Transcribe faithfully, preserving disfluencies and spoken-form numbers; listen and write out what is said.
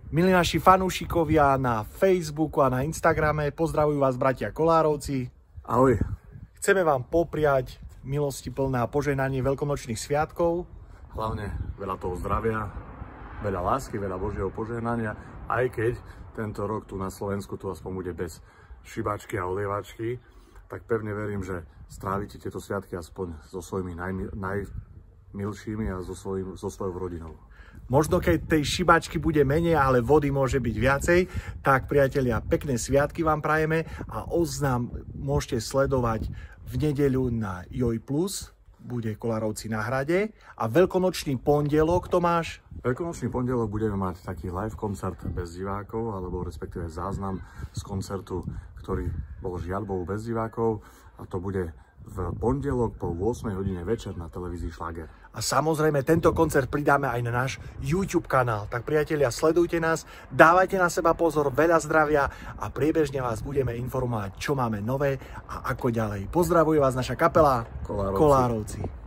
Milí naši fanúšikovia na Facebooku a na Instagrame, pozdravujú vás bratia Kolárovci. Ahoj. Chceme vám popriať milosti plné a požehnanie veľkonočných sviatkov. Hlavne veľa toho zdravia, veľa lásky, veľa Božieho požehnania, aj keď tento rok tu na Slovensku tu aspoň bude bez šibačky a olievačky, tak pevne verím, že strávite tieto sviatky aspoň so svojimi najmi, najmilšími a so, svojím, so svojou rodinou. Možno keď tej šibačky bude menej, ale vody môže byť viacej, tak priatelia, pekné sviatky vám prajeme a oznám môžete sledovať v nedeľu na Joj Plus, bude Kolárovci na hrade, a veľkonočný pondelok, Tomáš? Veľkonočný pondelok budeme mať taký live koncert bez divákov, alebo respektíve záznam z koncertu, ktorý bol žiaľ Bohu bez divákov, a to bude v pondelok po ôsmej hodine večer na televízii Šlager. A samozrejme, tento koncert pridáme aj na náš YouTube kanál. Tak priatelia, sledujte nás, dávajte na seba pozor, veľa zdravia a priebežne vás budeme informovať, čo máme nové a ako ďalej. Pozdravuje vás naša kapela Kolárovci. Kolárovci.